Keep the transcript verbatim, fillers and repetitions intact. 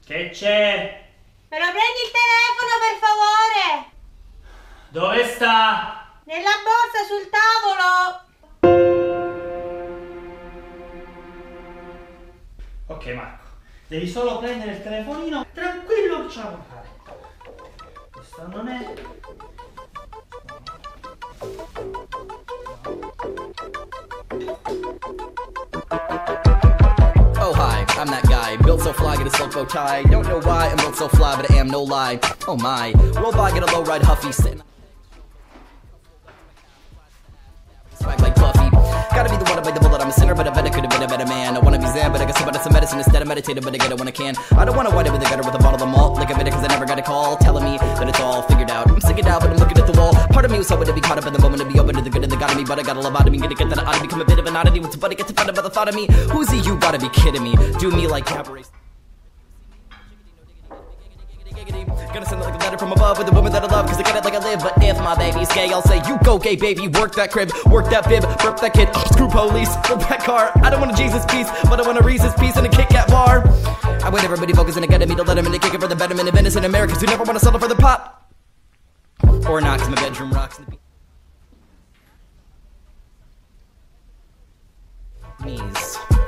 Che c'è? Me lo prendi il telefono, per favore? Dove sta? Nella borsa sul tavolo. Ok Marco, devi solo prendere il telefonino. Tranquillo, che ce la puoi fare. Questo non è... Oh hi, I'm that guy, built so fly, get a silk bow tie. Don't know why I'm built so fly, but I am no lie. Oh my, roll by, get a low ride Huffy, sitting swag like Buffy. Gotta be the one to bite the bullet, I'm a sinner, but I bet I could've been a better man. I wanna be Zen, but I guess I better some medicine instead of meditating, but I get it when I can. I don't wanna wind up in the gutter with a bottle of malt, like I better cause I never got a call telling me that it's all figured out. I'm sick it out, but I'm looking at the wall. Part of me was hoping to be caught up in the moment, to be open to the good and the God of me, but I got a love out of me, gonna get that I ought to become a bit of an oddity. What's funny, get to find out about the thought of me. Who's he? You gotta be kidding me. Do me like cabaret. Gonna send it like a letter from above with a woman that I love, cause I get it like I live. But if my baby's gay, I'll say, you go gay baby, work that crib, work that bib, burp that kid, oh, screw police, flip that car. I don't want a Jesus piece, but I want a Reese's piece and a Kit Kat bar. I want everybody focusing and getting me to let them in to kick it for the betterment of innocent Americans who never want to settle for the pop. Or not, cause my bedroom rocks in the knees.